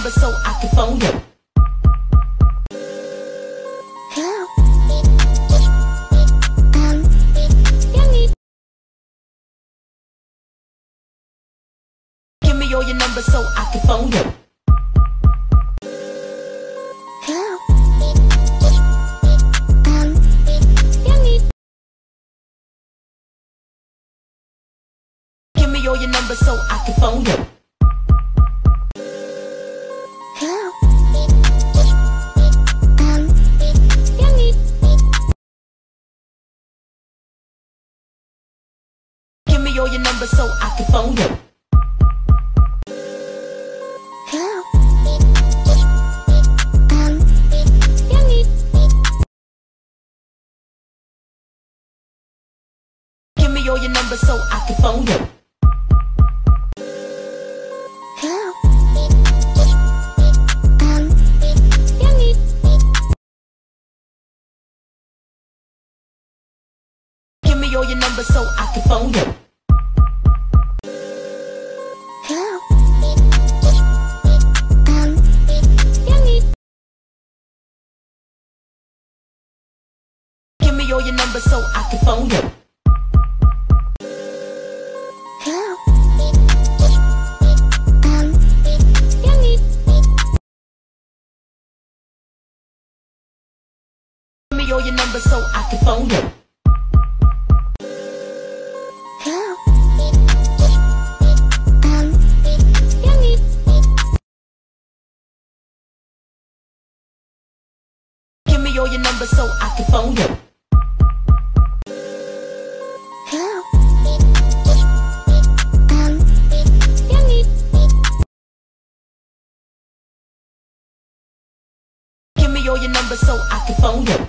number so I can phone you. Give me all your numbers so I can phone you. Give me all your numbers so I can phone you. Give me all your numbers so I can phone you. Give me all your numbers so I can phone you. Give me all your numbers so I can phone you. Give me all your numbers so I can phone you. Give me all your numbers so I can phone you. Give me all your numbers so I can phone you. Give me all your numbers so I can phone you.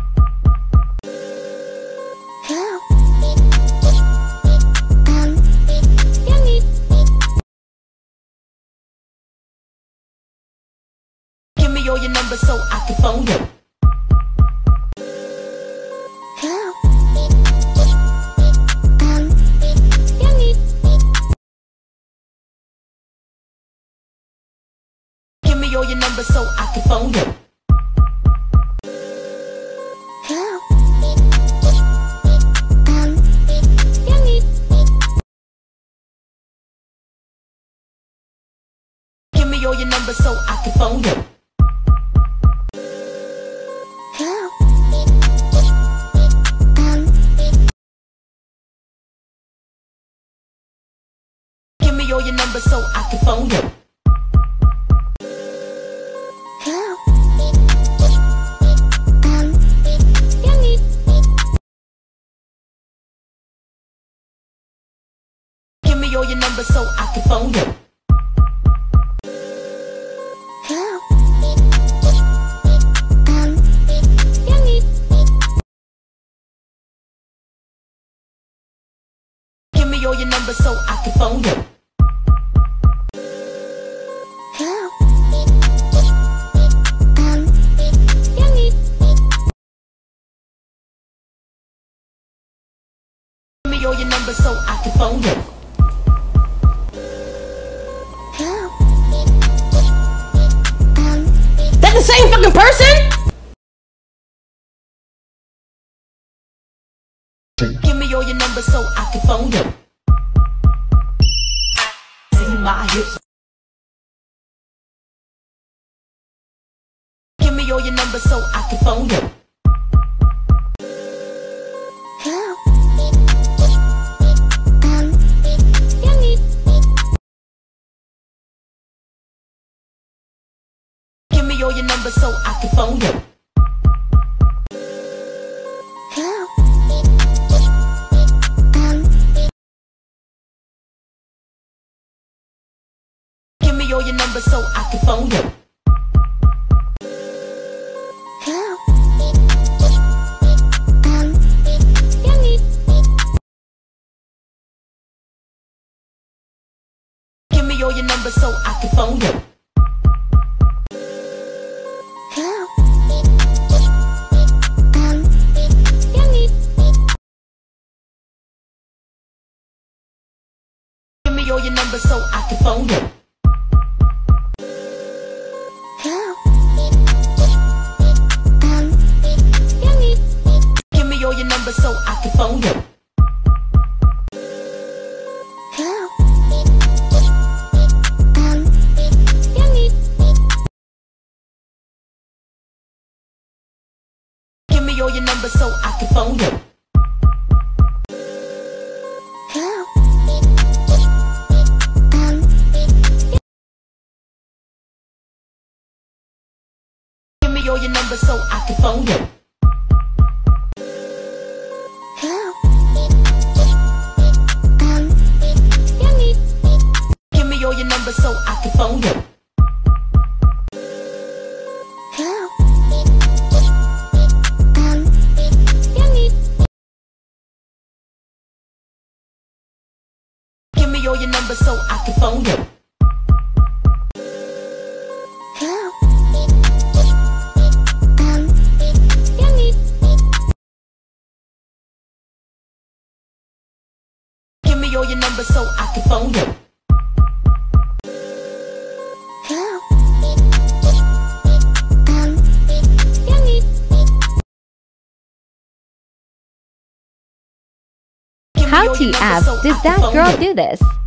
Give me all your numbers so I can phone you. Give me all your numbers so I can phone you. Give me all your numbers so I can phone you. Give me all your numbers so I can phone you. Give me all your numbers so I can phone you. Give me all your numbers so I can phone you. Give me all your numbers so I can phone you. That's the same fucking person? Give me all your numbers so I can phone you. See my hips. Give me all your numbers so I can phone you. Give me all your numbers so I can phone you. Give me all your numbers so I can phone you. Give me all your numbers so I can phone you. Give me all your numbers so I can phone you. number so I can phone you. Hello. Give me all your numbers so I can phone you. Hello. Give me all your numbers so I can phone you. Hello. Give me all your numbers so I can phone you. Hello. Give me all your numbers so I can phone you. Hello. Give me all your numbers so I can phone you. Hello. Give me How all your numbers TF so I did can that phone girl you. do this?